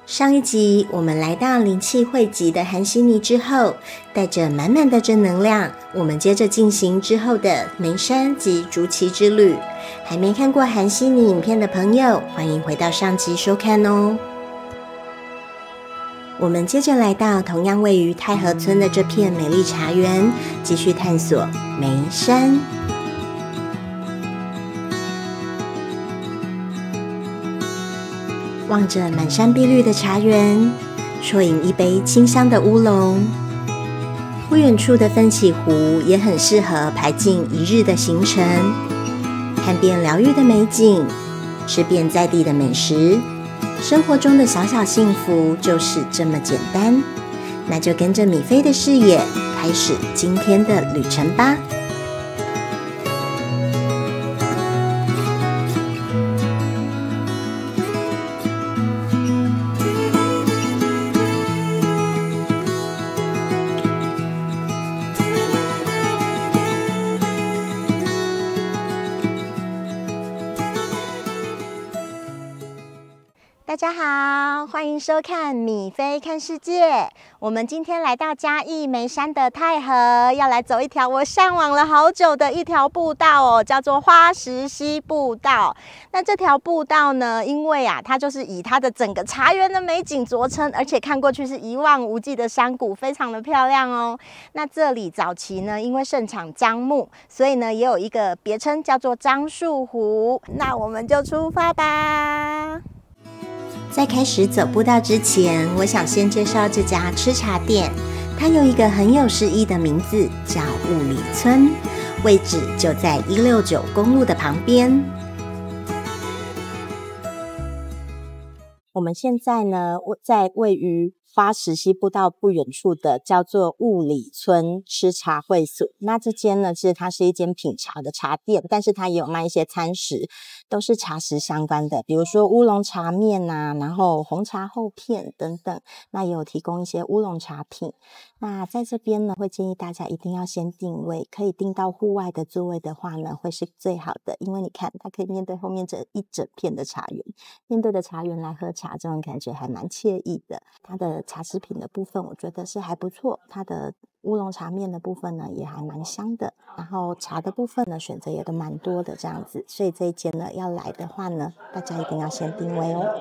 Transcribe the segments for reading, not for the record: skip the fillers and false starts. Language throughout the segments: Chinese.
上一集我们来到灵气汇集的韩悉尼之后，带着满满的正能量，我们接着进行之后的眉山及竹崎之旅。还没看过韩悉尼影片的朋友，欢迎回到上集收看哦。我们接着来到同样位于太和村的这片美丽茶园，继续探索眉山。望着满山碧绿的茶园，啜饮一杯清香的乌龙。不远处的奋起湖也很适合排进一日的行程，看遍疗愈的美景，吃遍在地的美食，生活中的小小幸福就是这么简单。那就跟着米菲的视野，开始今天的旅程吧。大家好，欢迎收看米菲看世界。我们今天来到嘉义眉山的太和，要来走一条我向往了好久的一条步道哦，叫做花石溪步道。那这条步道呢，因为它就是以它的整个茶园的美景着称，而且看过去是一望无际的山谷，非常的漂亮哦。那这里早期呢，因为盛产樟木，所以呢也有一个别称叫做樟树湖。那我们就出发吧。在开始走步道之前，我想先介绍这家吃茶店。它有一个很有诗意的名字，叫雾里村，位置就在169公路的旁边。我们现在呢，在位于花石溪步道不远处的叫做雾里村吃茶会所。那这间呢，它是一间品茶的茶店，但是它也有卖一些餐食，都是茶食相关的，比如说乌龙茶面然后红茶厚片等等。那也有提供一些乌龙茶品。那在这边呢，会建议大家一定要先定位，可以订到户外的座位的话呢，会是最好的，因为你看它可以面对后面这一整片的茶园，面对的茶园来喝茶，这种感觉还蛮惬意的。它的茶食品的部分我觉得是还不错，它的乌龙茶面的部分呢也还蛮香的，然后茶的部分呢选择也都蛮多的这样子，所以这一间呢要来的话呢，大家一定要先定位哦。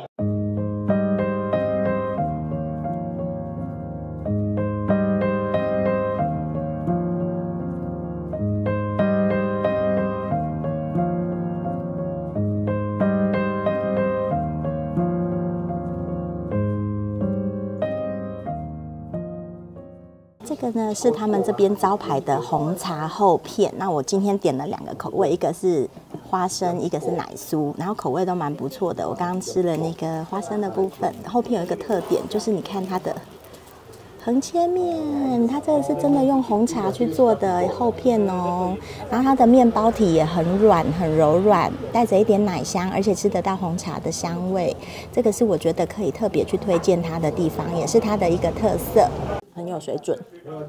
这个呢是他们这边招牌的红茶厚片，那我今天点了2个口味，一个是花生，一个是奶酥，然后口味都蛮不错的。我刚刚吃了那个花生的部分，厚片有一个特点，就是你看它的横切面，它这个是真的用红茶去做的厚片哦，然后它的面包体也很软很柔软，带着一点奶香，而且吃得到红茶的香味，这个是我觉得可以特别去推荐它的地方，也是它的一个特色，很有水准。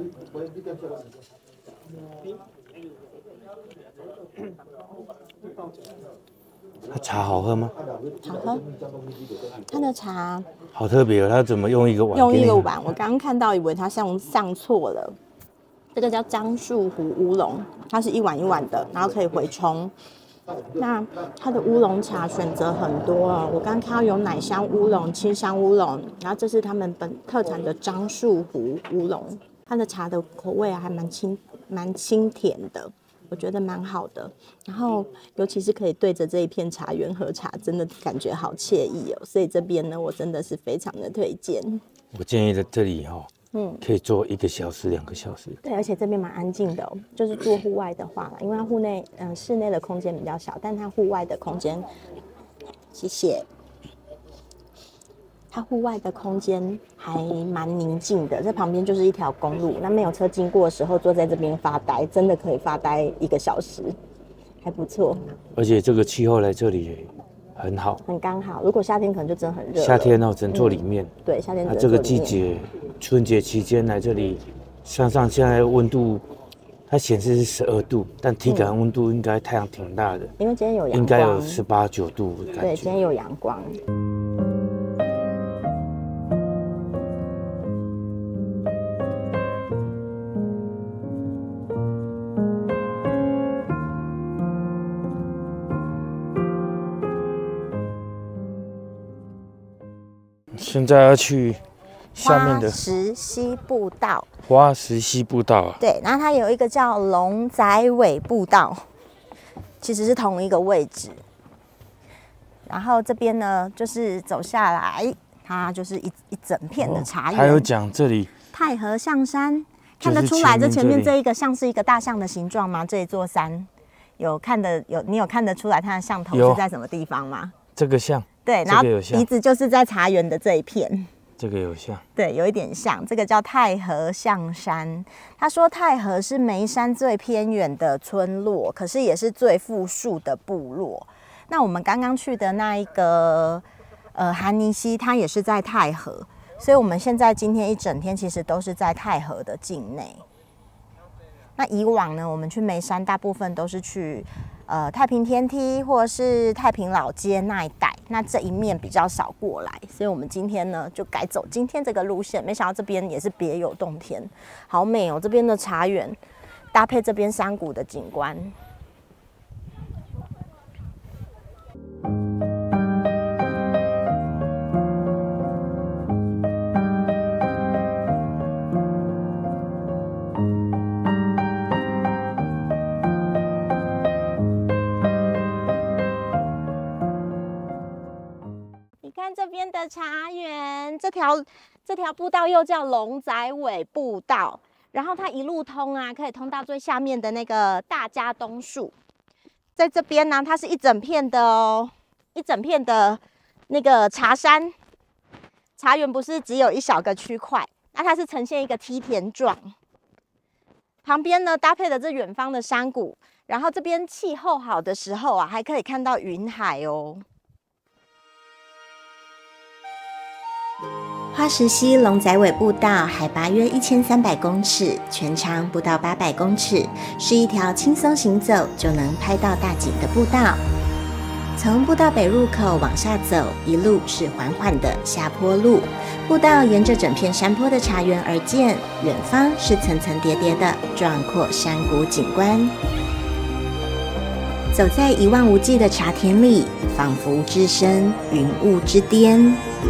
它茶好喝吗？ 好喝，它的茶好特别哦，它怎么用一个碗？ 用一个碗，我刚刚看到以为它上错了。这个叫樟树湖乌龙，它是一碗一碗的，然后可以回冲。那它的乌龙茶选择很多哦，我刚刚看到有奶香乌龙、清香乌龙，然后这是他们本特产的樟树湖乌龙，它的茶的口味还蛮清甜的。我觉得蛮好的，然后尤其是可以对着这一片茶园喝茶，真的感觉好惬意哦。所以这边呢，我真的是非常的推荐。 我建议在这里可以坐1个小时、2个小时。 对，而且这边蛮安静的哦，就是做户外的话，因为它室内的空间比较小，但它户外的空间，谢谢。它户外的空间还蛮宁静的，这旁边就是一条公路，那没有车经过的时候，坐在这边发呆，真的可以发呆1个小时，还不错。 而且这个气候来这里也很好， 很刚好。如果夏天可能就真的很热了。 夏天只能坐里面。 对，夏天只能坐里面。 这个季节，春节期间来这里，像现在温度，它显示是12度，但体感温度应该太阳挺大的， 因为今天有阳光， 应该有18、9度的感觉。 对，今天有阳光。 现在要去下面的花石溪步道。 花石溪步道啊。 对，然后它有一个叫龙仔尾步道，其实是同一个位置。然后这边呢，就是走下来，它就是一整片的茶园。 还有讲这里太和象山，看得出来这前面这一个像是一个大象的形状吗？这一座山你有看得出来它的象头是在什么地方吗？ 这个像。 对，然后鼻子就是在茶园的这一片。 这个有像， 对，有一点像。这个叫太和象山。他说太和是眉山最偏远的村落，可是也是最富庶的部落。那我们刚刚去的那一个韩尼溪，它也是在太和，所以我们现在今天一整天其实都是在太和的境内。那以往呢，我们去眉山大部分都是去太平天梯或者是太平老街那一带，那这一面比较少过来，所以我们今天呢就改走今天这个路线。没想到这边也是别有洞天，好美哦！这边的茶园搭配这边山谷的景观。这边的茶园，这条步道又叫龙仔尾步道，然后它一路通啊，可以通到最下面的那个大家东树。在这边呢，它是一整片的哦，一整片的那个茶山。茶园不是只有一小个区块，那它是呈现一个梯田状。旁边呢搭配了这远方的山谷，然后这边气候好的时候啊，还可以看到云海哦。花石溪龙仔尾步道海拔约1300公尺，全长不到800公尺，是一条轻松行走就能拍到大景的步道。从步道北入口往下走，一路是缓缓的下坡路，步道沿着整片山坡的茶园而建，远方是层层叠叠的壮阔山谷景观。走在一望无际的茶田里，仿佛置身云雾之巅。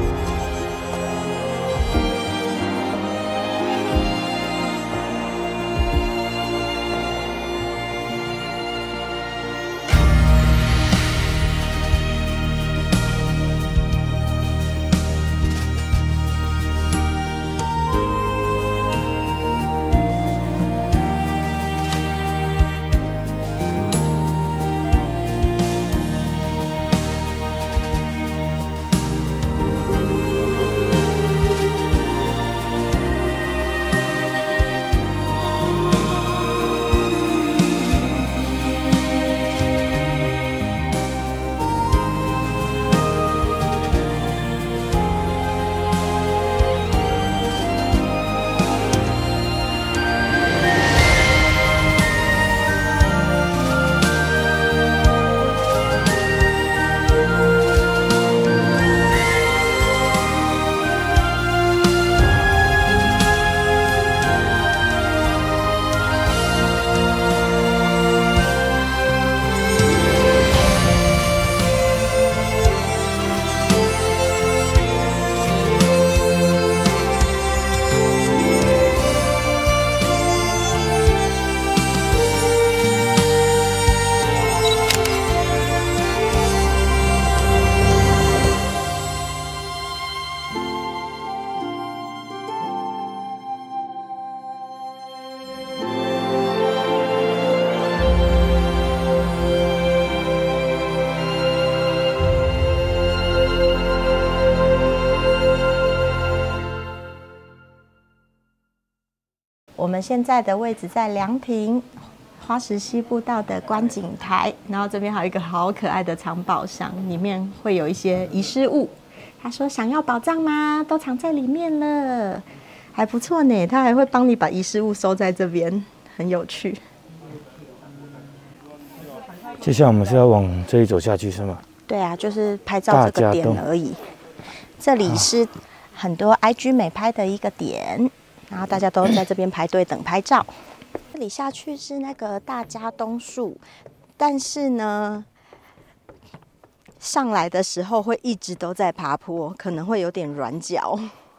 我们现在的位置在凉亭花石溪步道的观景台，然后这边还有一个好可爱的藏宝箱，里面会有一些遗失物。他说想要宝藏吗？都藏在里面了，还不错呢。他还会帮你把遗失物收在这边，很有趣。 接下来我们是要往这里走下去是吗？ 对啊，就是拍照这个点而已。这里是很多 IG 美拍的一个点。然后大家都在这边排队等拍照。这里下去是那个大家东树，但是呢， 上来的时候会一直都在爬坡，可能会有点软脚。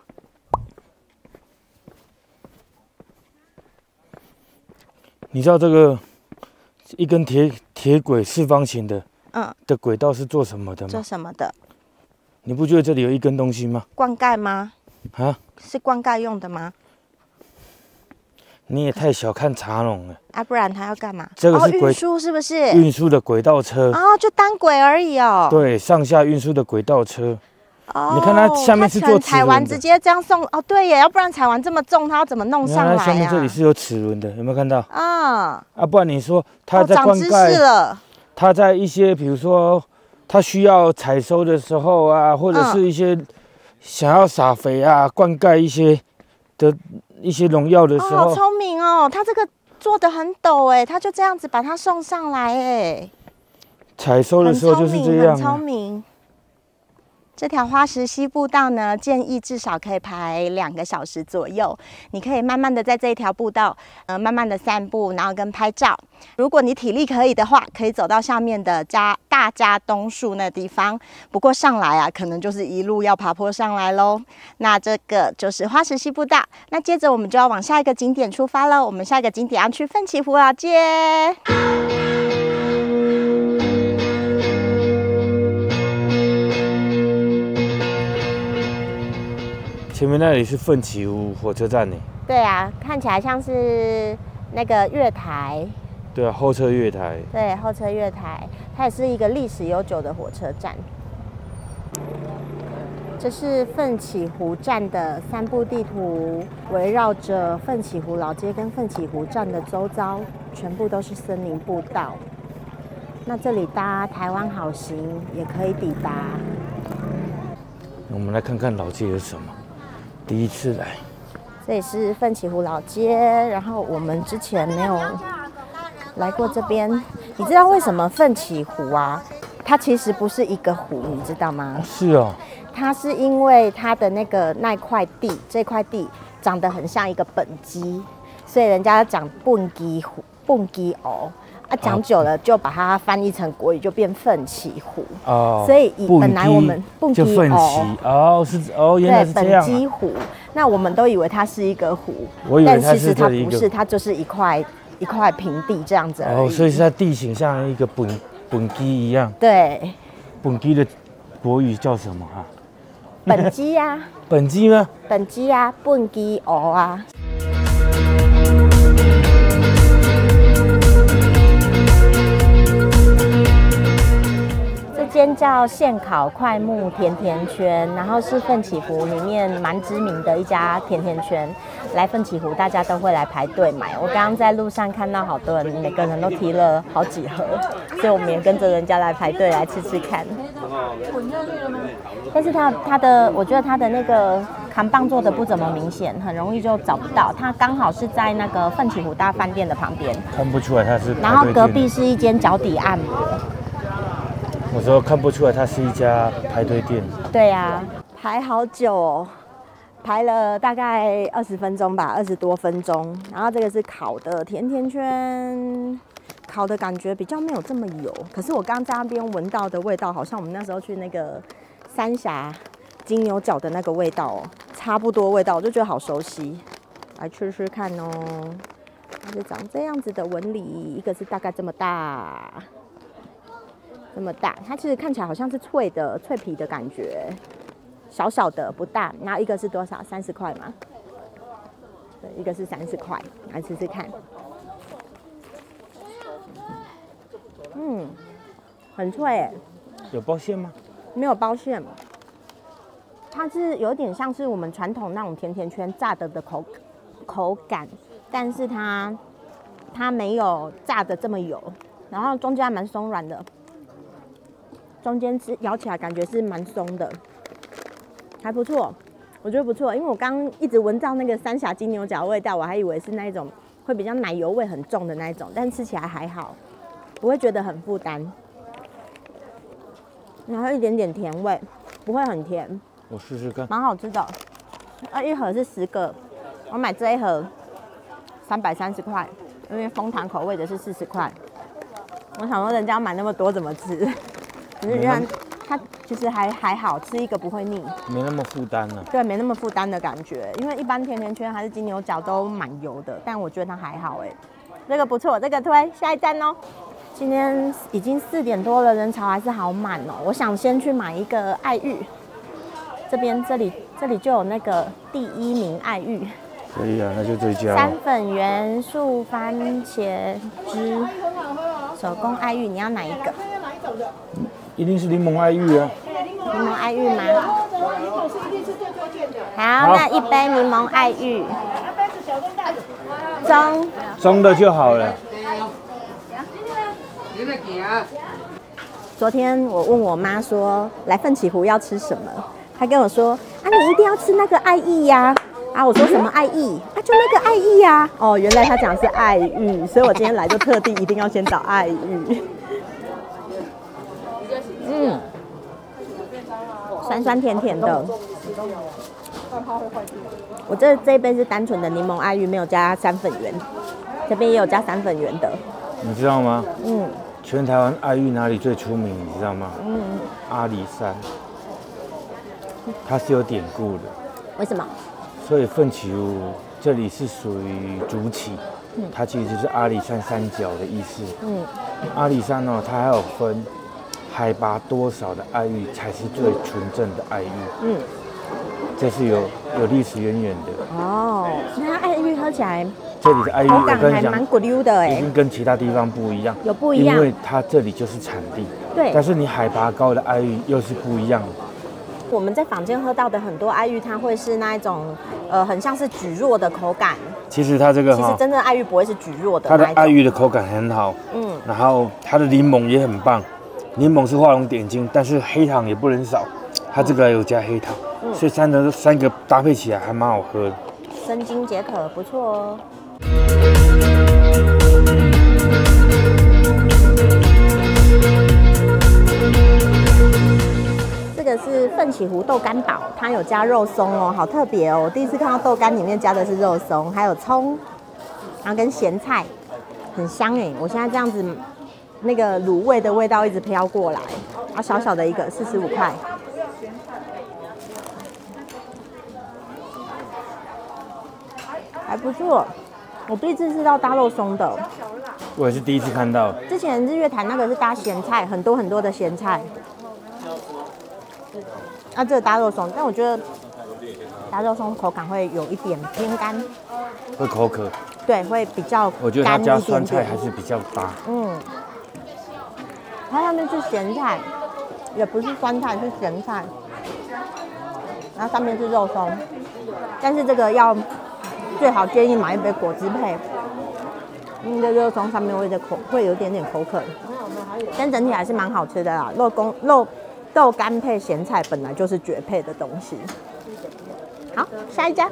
你知道这个一根铁轨四方形的，的轨道是做什么的吗？ 做什么的？你不觉得这里有一根东西吗？ 灌溉吗？ 啊？是灌溉用的吗？ 你也太小看茶农了啊！不然它要干嘛？ 这个是运输，是不是？ 运输的轨道车就单轨而已哦。 对，上下运输的轨道车。你看它下面是做齿轮的， 踩完直接这样送对耶，要不然踩完这么重，它要怎么弄上来啊？ 下面这里是有齿轮的，有没有看到？不然你说它在灌溉了， 它在一些比如说它需要采收的时候啊，或者是一些想要撒肥啊、灌溉一些农药的时候， 好聪明哦！它这个做得很陡哎，它就这样子把它送上来哎。 采收的时候就是这样， 很聪明。这条花石溪步道呢，建议至少可以排2个小时左右。你可以慢慢的在这一条步道，慢慢的散步，然后跟拍照。如果你体力可以的话，可以走到下面的大家东树那地方。不过上来啊，可能就是一路要爬坡上来咯。那这个就是花石溪步道。那接着我们就要往下一个景点出发了。我们下一个景点要去奋起湖老街。 前面那里是奋起湖火车站呢。 对啊，看起来像是那个月台。 对啊，候车月台。 对，候车月台，它也是一个历史悠久的火车站。这是奋起湖站的散步地图，围绕着奋起湖老街跟奋起湖站的周遭，全部都是森林步道。那这里搭台湾好行也可以抵达。 我们来看看老街有什么。第一次来， 这里是奋起湖老街，然后我们之前没有来过这边。你知道为什么奋起湖啊？它其实不是一个湖，你知道吗？ 是哦。它是因为它的那块地，这块地长得很像一个本基，所以人家讲笨基湖、笨基湖。讲久了就把它翻译成国语，就变奋起湖。所以本来我们就奋起原来是这样。 对，本基湖，那我们都以为它是一个湖， 但其实它不是，它就是一块平地这样子而已。 所以是它地形像一个本基一样。 对。 本基的国语叫什么啊？ 本基啊。 本基吗？ 本基啊，笨基湖啊。这间叫现烤快木甜甜圈，然后是奋起湖里面蛮知名的一家甜甜圈。来奋起湖，大家都会来排队买。我刚刚在路上看到好多人，每个人都提了好几盒，所以我们也跟着人家来排队来吃吃看。但是我觉得它的那个扛棒做的不怎么明显，很容易就找不到。它刚好是在那个奋起湖大饭店的旁边， 看不出来它是。 然后隔壁是一间脚底按摩。 我说看不出来它是一家排队店。 对啊，排好久哦，排了大概20分钟吧，20多分钟。然后这个是烤的甜甜圈，烤的感觉比较没有这么油，可是我刚在那边闻到的味道，好像我们那时候去那个三峡金牛角的那个味道哦，差不多味道，我就觉得好熟悉。来吃吃看哦，它是长这样子的纹理，一个是大概这么大。这么大，它其实看起来好像是脆的脆皮的感觉，小小的不大。然后一个是多少？30块嘛？对，一个是30块，来吃吃看。很脆耶。 有包馅吗？ 没有包馅，它是有点像是我们传统那种甜甜圈炸的口感，但是它没有炸的这么油，然后中间还蛮松软的。中间咬起来感觉是蛮松的，还不错，我觉得不错。因为我刚一直闻到那个三峡金牛角的味道，我还以为是那一种会比较奶油味很重的那一种，但吃起来还好，不会觉得很负担。然后一点点甜味，不会很甜。 我试试看， 蛮好吃的。一盒是10个，我买这一盒330块，因为枫糖口味的是40块。我想说人家买那么多怎么吃？只是就是还好，吃一个不会腻， 没那么负担了。 对，没那么负担的感觉。因为一般甜甜圈还是金牛角都蛮油的，但我觉得它还好哎，这个不错，这个推下一站哦。今天已经4点多了，人潮还是好满哦。我想先去买一个爱玉，这里就有那个第1名爱玉。 可以啊，那就这家。 3粉圆素番茄汁手工爱玉，你要哪一个？ 一定是柠檬爱玉啊。 柠檬爱玉吗？好，那1杯柠檬爱玉， 中的就好了。 昨天我问我妈说来奋起湖要吃什么，她跟我说啊，你一定要吃那个爱玉呀。啊，我说什么爱玉？啊，就那个爱玉呀。哦，原来她讲是爱玉，所以我今天来就特地一定要先找爱玉。酸酸甜甜的。我这一杯是单纯的柠檬爱玉，没有加3粉圆，这边也有加3粉圆的。 你知道吗？全台湾爱玉哪里最出名？你知道吗？阿里山，它是有典故的。 为什么？ 所以奋起湖这里是属于主起，它其实就是阿里山山脚的意思。阿里山哦，它还有分海拔多少的爱玉才是最纯正的爱玉。这是有历史渊源的。哦，那爱玉喝起来， 这里的爱玉口感还蛮骨溜的哎， 已经跟其他地方不一样。 有不一样， 因为它这里就是产地。对。但是你海拔高的爱玉又是不一样的。 我们在坊间喝到的很多爱玉，它会是那一种很像是蒟蒻的口感。 其实它这个其实真正的爱玉不会是蒟蒻的。 它的爱玉的口感很好，然后它的柠檬也很棒，柠檬是画龙点睛，但是黑糖也不能少，它这个有加黑糖，所以三个搭配起来还蛮好喝的。 生津解渴，不错哦。这个是奋起湖豆干堡，它有加肉松哦，好特别哦！我第一次看到豆干里面加的是肉松，还有葱，然后跟咸菜，很香哎！我现在这样子，那个卤味的味道一直飘过来，啊，小小的一个45块，还不错。我第一次吃到搭肉松的， 我也是第一次看到。 之前日月潭那个是搭咸菜，很多很多的咸菜。啊，这个搭肉松，但我觉得搭肉松口感会有一点偏干， 会口渴。 对，会比较干一点点。 我觉得它加酸菜还是比较搭。它上面是咸菜，也不是酸菜，是咸菜，然后上面是肉松，但是这个要最好建议买一杯果汁配，因为肉松上面会有一点点口渴，但整体还是蛮好吃的啦。豆干配咸菜本来就是绝配的东西。好，下一家。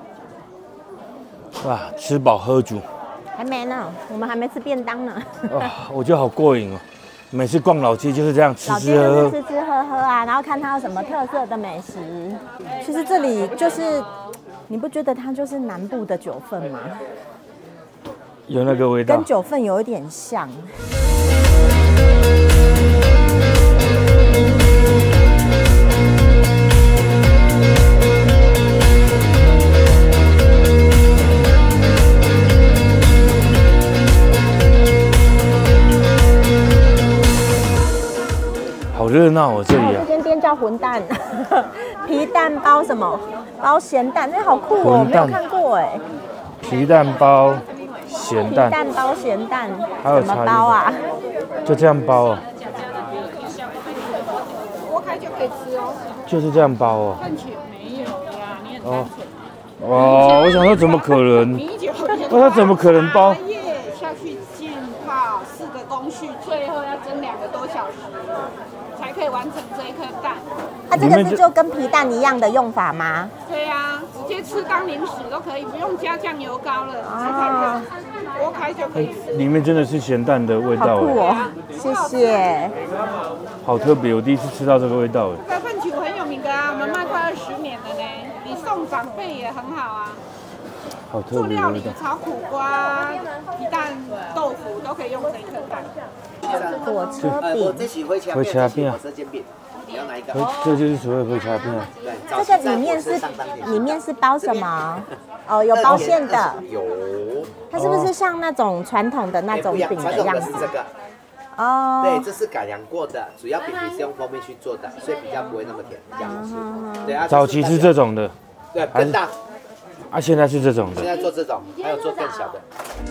哇，吃饱喝足。 还没呢，我们还没吃便当呢。 哇，我觉得好过瘾哦！每次逛老街就是这样吃吃喝喝，吃吃喝喝啊，然后看它有什么特色的美食。其实这里就是，你不觉得它就是南部的九份吗？ 有那个味道， 跟九份有一点像。 好热闹哦，这里啊！ 这间店叫混蛋，皮蛋包什么？包咸蛋，那好酷哦，没有看过哎。 皮蛋包咸蛋， 皮蛋包咸蛋， 还有怎么包啊？ 就这样包哦。 剥开就可以吃哦。 就是这样包哦。 看起没有呀，你很单纯。 哇，我想说怎么可能？他怎么可能包？ 下去浸泡4个工序，最后要蒸2个多小时，才可以完成这一颗蛋。 它这个是就跟皮蛋一样的用法吗？ 对呀，直接吃当零食都可以，不用加酱油膏了，啊，剥开就可以吃。 里面真的是咸蛋的味道， 好酷哦！谢谢。 好特别，我第一次吃到这个味道。 这个奋起湖很有名的啊，我们卖快20年了呢，你送长辈也很好啊。 好特别的味道。 炒苦瓜、皮蛋、豆腐都可以用这一颗蛋。 火车饼， 火车饼啊， 你要哪一个？ 这就是所谓回茶片。 对， 这个里面是包什么？哦，有包馅的。 有。 它是不是像那种传统的那种饼的样子？ 这个。 哦。 对，这是改良过的，主要饼皮是用蜂蜜去做的，所以比较不会那么甜，这样子。对啊。 早期是这种的。 对，更大。 啊，现在是这种的。 现在做这种，还有做更小的。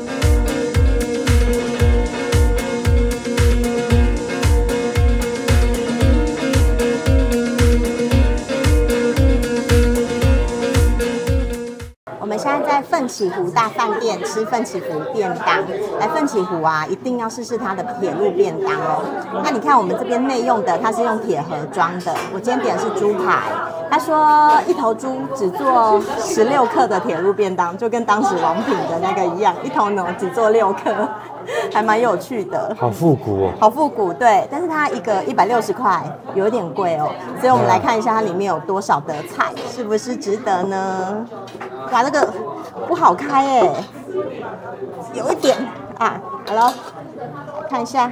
我们现在在奋起湖大饭店吃奋起湖便当。来奋起湖啊，一定要试试它的铁路便当哦。那你看我们这边内用的，它是用铁盒装的。我今天点的是猪排，他说一头猪只做16克的铁路便当，就跟当时王品的那个一样，一头牛只做6克，还蛮有趣的。 好复古哦。 好复古，对，但是它一个160块，有一点贵哦。所以我们来看一下它里面有多少的菜，是不是值得呢？哇，那个不好开哎，有一点啊。好了，看一下，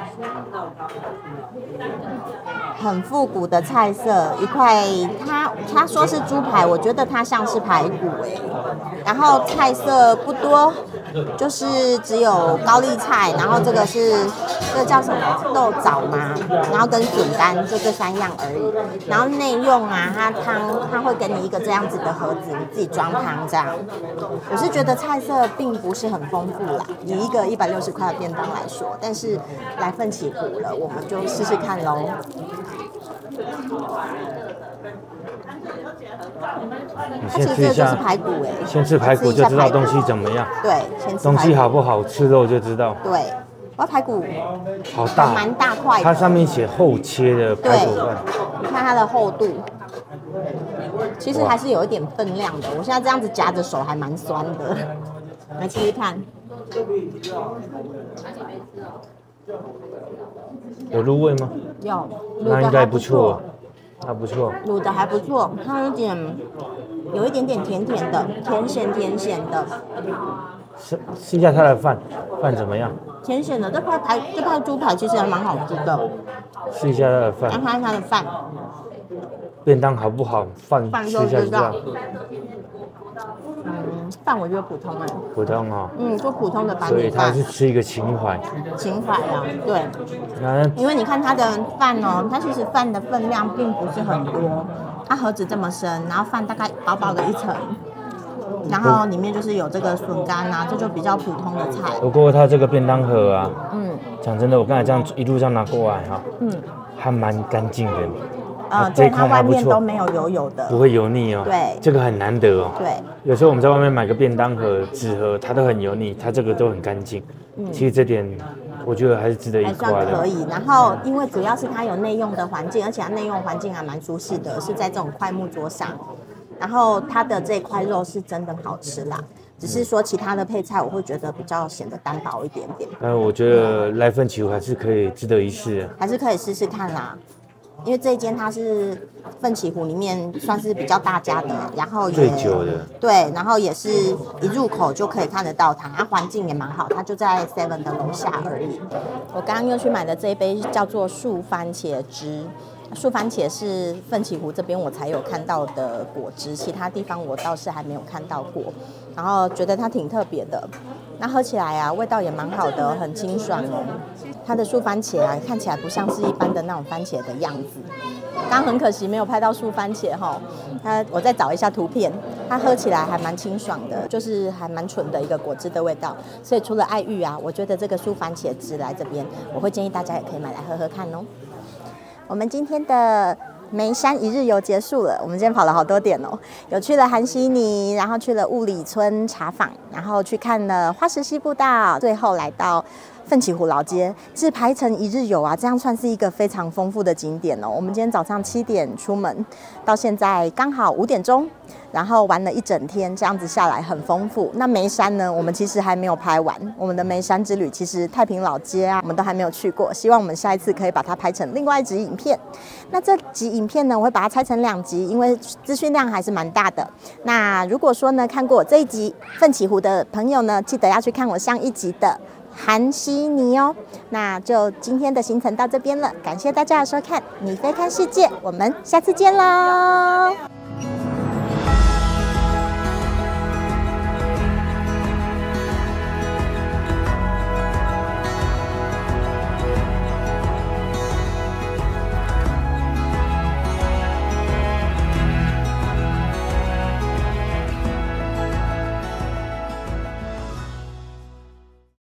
很复古的菜色，一块他说是猪排，我觉得它像是排骨哎。然后菜色不多，就是只有高丽菜，然后这个叫什么豆枣嘛，然后跟笋干，就这3样而已。然后内用啊，它会给你一个这样子的盒子，你自己装汤这样。我是觉得菜色并不是很丰富啦，以一个160块的便当来说，但是来奋起湖了，我们就试试看喽。 你先吃一下， 就是排骨哎， 先吃排骨就知道东西怎么样。 对，先吃东西好不好吃肉就知道。 对，我要排骨， 好大， 蛮大块的。 它上面写厚切的排骨饭， 你看它的厚度，其实还是有一点分量的。我现在这样子夹着手还蛮酸的，来吃吃看。 有入味吗？ 有， 那应该不错，那不错。 卤的还不错，它有一点点甜甜的，甜咸的。 试一下它的饭怎么样？ 甜咸的，这块猪排其实还蛮好吃的。 试一下它的饭。 来看它的饭。 便当好不好？饭吃一下就知道。 饭我觉得普通哎。 普通哦。 就普通的白米饭。 所以它是吃一个情怀。 情怀啊，对。因为你看它的饭哦，它其实饭的分量并不是很多，它盒子这么深，然后饭大概薄薄的一层，然后里面就是有这个笋干啊，这就比较普通的菜。 不过它这个便当盒啊，讲真的，我刚才这样一路上拿过来哈，还蛮干净的。 对，它外面都没有油的， 不会油腻哦。 对， 这个很难得哦。 对， 有时候我们在外面买个便当盒、纸盒，它都很油腻，它这个都很干净。其实这点我觉得还是值得一夸的。 还算可以。然后因为主要是它有内用的环境，而且它内用环境还蛮舒适的，是在这种快木桌上。然后它的这块肉是真的好吃啦，只是说其他的配菜我会觉得比较显得单薄一点点。 我觉得来奋起湖还是可以值得一试， 还是可以试试看啦。因为这一间它是奋起湖里面算是比较大家的，然后也最久的， 对，然后也是一入口就可以看得到它，环境也蛮好，它就在 Seven 的楼下而已。我刚刚又去买的这一杯叫做树番茄汁，树番茄是奋起湖这边我才有看到的果汁，其他地方我倒是还没有看到过，然后觉得它挺特别的。那喝起来啊，味道也蛮好的，很清爽哦。它的树番茄啊，看起来不像是一般的那种番茄的样子。刚很可惜没有拍到树番茄哈，我再找一下图片。它喝起来还蛮清爽的，就是还蛮纯的一个果汁的味道。所以除了爱玉啊，我觉得这个树番茄汁来这边，我会建议大家也可以买来喝喝看哦。我们今天的梅山一日游结束了，我们今天跑了好多点哦，有去了韩西尼，然后去了雾里村茶坊，然后去看了花石溪步道，最后来到奋起湖老街，是排成一日游啊，这样算是一个非常丰富的景点哦。我们今天早上7点出门，到现在刚好5点钟，然后玩了一整天，这样子下来很丰富。那梅山呢，我们其实还没有拍完，我们的梅山之旅其实太平老街啊，我们都还没有去过，希望我们下一次可以把它拍成另外一集影片。那这集影片呢，我会把它拆成2集，因为资讯量还是蛮大的。那如果说呢，看过我这一集奋起湖的朋友呢，记得要去看我上一集的韩西尼哦。那就今天的行程到这边了，感谢大家的收看《米菲看世界》，我们下次见喽。